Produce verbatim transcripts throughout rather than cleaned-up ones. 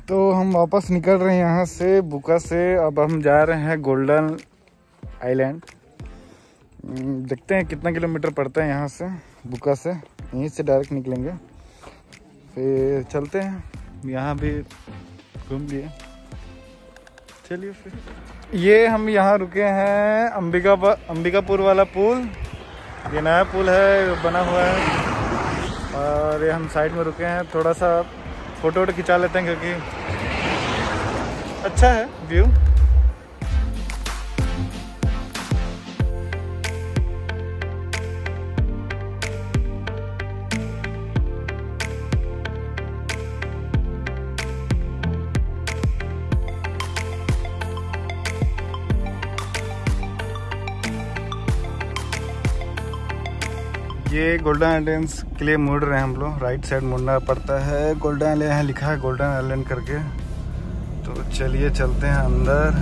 तो हम वापस निकल रहे हैं यहाँ से बुका से। अब हम जा रहे हैं गोल्डन आइलैंड। देखते हैं कितना किलोमीटर पड़ता है यहाँ से बुका से। यहीं से डायरेक्ट निकलेंगे, फिर चलते हैं। यहाँ भी घूम लिए, चलिए फिर। ये हम यहाँ रुके हैं अंबिका अंबिकापुर वाला पुल। ये नया पुल है, बना हुआ है। और ये हम साइड में रुके हैं, थोड़ा सा फोटो वोटो खिंचा लेते हैं क्योंकि अच्छा है व्यू। ये गोल्डन आइलैंड के लिए मुड़ रहे हैं हम लोग। राइट साइड मुड़ना पड़ता है। गोल्डन आइलैंड यहाँ लिखा है, गोल्डन आइलैंड करके। तो चलिए चलते हैं अंदर।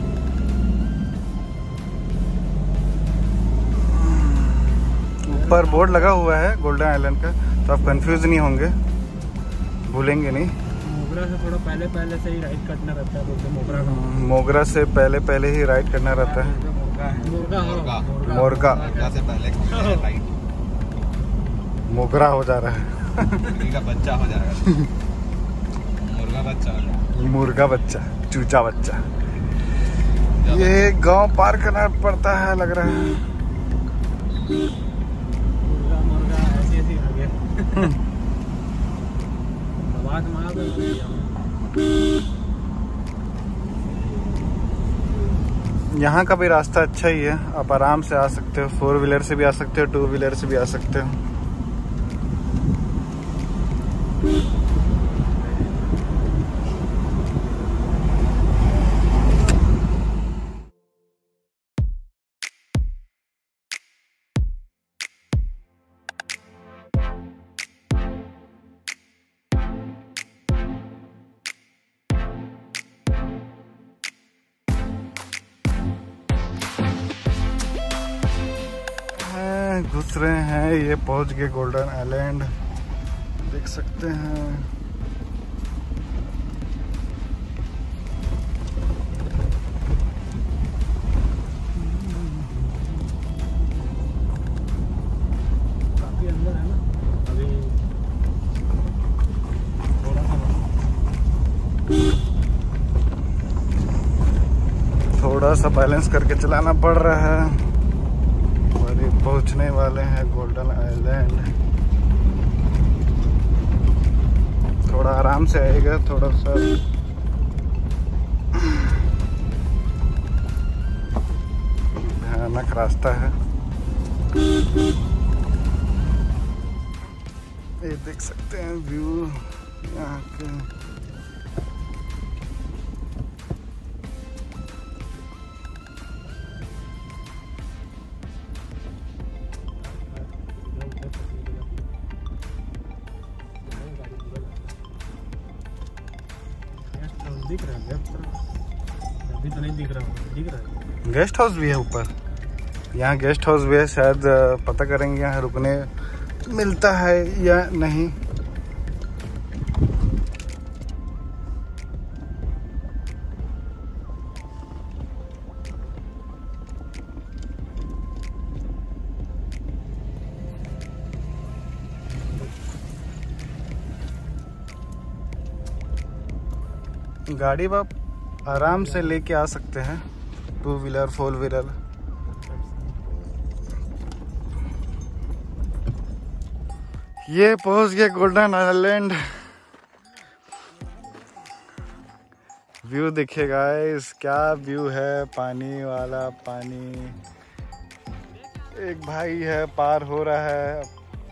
ऊपर बोर्ड लगा हुआ है गोल्डन आइलैंड का, तो आप कंफ्यूज नहीं होंगे, भूलेंगे नहीं। मोगरा से थोड़ा पहले पहले से ही राइट करना रहता है। बोलते मोगरा का मोगरा से पहले पहले ही राइट करना रहता है। मोरगा मोरगा से पहले राइट मोगरा हो जा रहा है। का बच्चा हो जाएगा। मुर्गा बच्चा हो जाएगा। मुर्गा बच्चा, चूचा बच्चा। ये गांव पार करना पड़ता है लग रहा है। मुर्गा मुर्गा ऐसे ऐसे आगे आवाज मार दे। यहाँ का भी रास्ता अच्छा ही है, आप आराम से आ सकते हो। फोर व्हीलर से भी आ सकते हो, टू व्हीलर से भी आ सकते हो। घुस रहे हैं, ये पहुंच गए गोल्डन आइलैंड, देख सकते हैं। काफी अंदर है ना अभी। थोड़ा सा थोड़ा सा बैलेंस करके चलाना पड़ रहा है। पहुंचने वाले हैं गोल्डन आइलैंड। थोड़ा आराम से आएगा, थोड़ा सा भयानक रास्ता है। ये देख सकते हैं व्यू यहाँ के। दिख रहा है अभी तो नहीं दिख रहा। दिख रहा है गेस्ट हाउस भी है ऊपर। यहाँ गेस्ट हाउस भी है, शायद पता करेंगे यहाँ रुकने मिलता है या नहीं। गाड़ी आप आराम से लेके आ सकते हैं, टू व्हीलर फोर व्हीलर। ये पहुंच गया गोल्डन आइलैंड। व्यू देखिए गाइस, क्या व्यू है, पानी वाला पानी। एक भाई है पार हो रहा है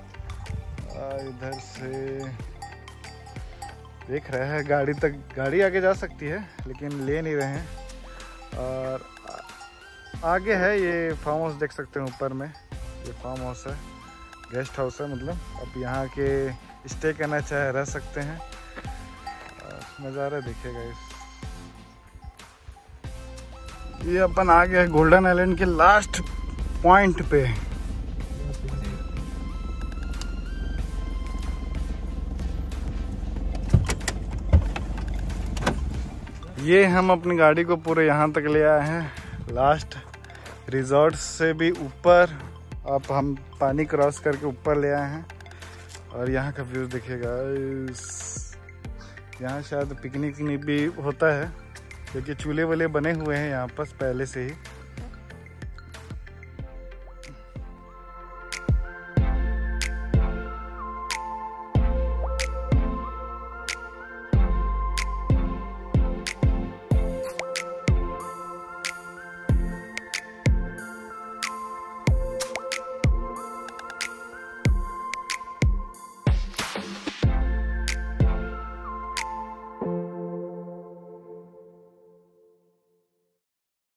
इधर से, देख रहे हैं गाड़ी तक। गाड़ी आगे जा सकती है लेकिन ले नहीं रहे हैं। और आगे है ये फार्म हाउस, देख सकते हैं ऊपर में। ये फार्म हाउस है, गेस्ट हाउस है मतलब। अब यहाँ के स्टे करना चाहे रह सकते हैं। नज़ारा देखिएगा इस। ये अपन आ गए गोल्डन आइलैंड के लास्ट पॉइंट पे। ये हम अपनी गाड़ी को पूरे यहाँ तक ले आए हैं, लास्ट रिजॉर्ट से भी ऊपर। अब हम पानी क्रॉस करके ऊपर ले आए हैं और यहाँ का व्यू देखिएगा। यहाँ शायद पिकनिक भी होता है क्योंकि चूल्हे वूल्हे बने हुए हैं यहाँ पर पहले से ही।